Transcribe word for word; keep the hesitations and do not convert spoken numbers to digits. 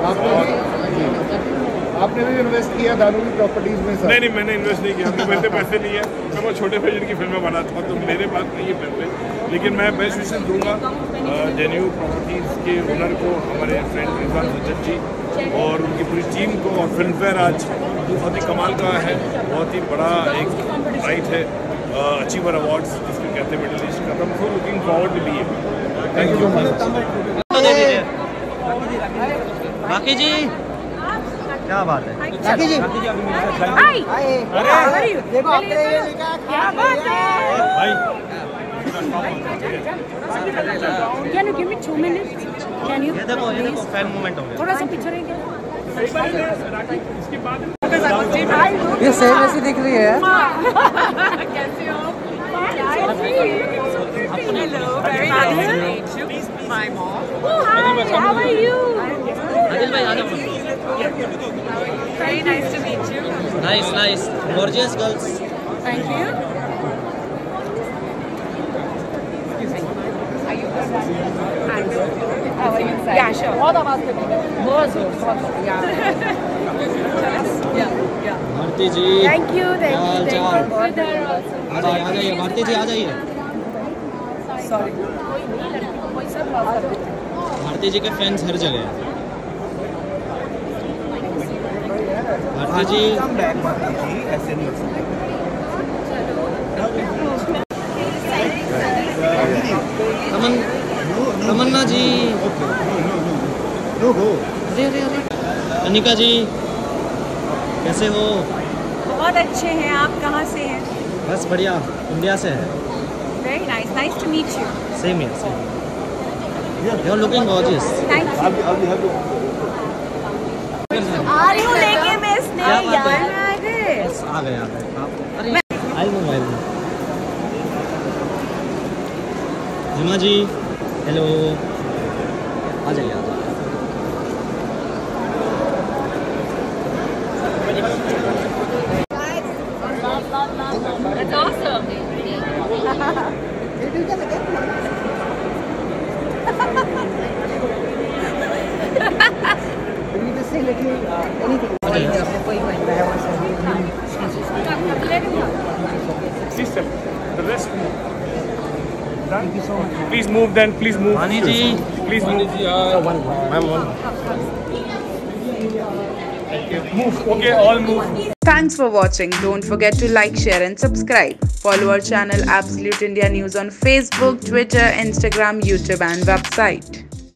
आपने भी इन्वेस्ट किया दानू की प्रॉपर्टीज में सर? नहीं नहीं मैंने इन्वेस्ट नहीं किया, मेरे पास पैसे नहीं है। मैं वो छोटे बजट की फिल्में बनाता हूँ तो मेरे पास नहीं है पैसे, लेकिन मैं बेस्ट विशेस दूंगा जेन्यू प्रॉपर्टीज़ के ओनर को, हमारे फ्रेंड रिजवान सज्जद जी और उनकी पूरी टीम को। और फिल्म फेयर आज बहुत ही कमाल का है, बहुत ही बड़ा एक राइट है, अचीवर अवार्ड्स जिसको कहते हैं मिडिल ईस्ट का। तो so looking forward to be it. Thank you so much. Rakhi ji क्या बात है? राखी जी हाय, अरे देखो आपने ये लिखा क्या बात है भाई। Can you give me two minutes? Can you? ये देखो ये देखो फैन मोमेंट हो गया। थोड़ा सा पिक्चर है क्या? ये सेम ऐसी दिख रही है। कैसे हो? Hello, very nice to meet you. My mom. Oh, hi. How are you? Anil भाई आ जाओ। Very nice to meet you. Nice nice gorgeous girls. Thank you. Are you good? How are you? Yeah, sure. बहुत आवाज करती है। बहुत जोर, बहुत जोर। Yeah. Yeah, yeah. Bharti ji Thank you, thank you, thank you. आ जाइए आ जाइए भारती जी आ जाइए। Sorry. कोई नहीं लड़की कोई सब बात कर रहे हैं। भारती जी के फैंस हर जगह हैं। भारती जी ऐसे नहीं हो तमन तमन्ना जी, अरे अरे अरे अनिका जी कैसे हो? बहुत अच्छे हैं। आप कहाँ से हैं? बस बढ़िया, इंडिया से है। Very nice. Nice to meet you. Same here same. You are looking gorgeous. Thank you. आ रही हूँ लेके मैं इसने क्या बात है? यार आ गए। बस आ गए आ गए आप। अरे I move I move. Hema ji hello, आ जाइए आ जाइए। That's awesome. You just say like uh, anything. System. The rest move. Done. Thank you so much. Please move then. Please move. वानी जी Please move. one Ma'am, one. Move. Okay, all move. Thanks for watching. Don't forget to like, share and subscribe. Follow our channel Absolute India News on Facebook, Twitter, Instagram, YouTube and website.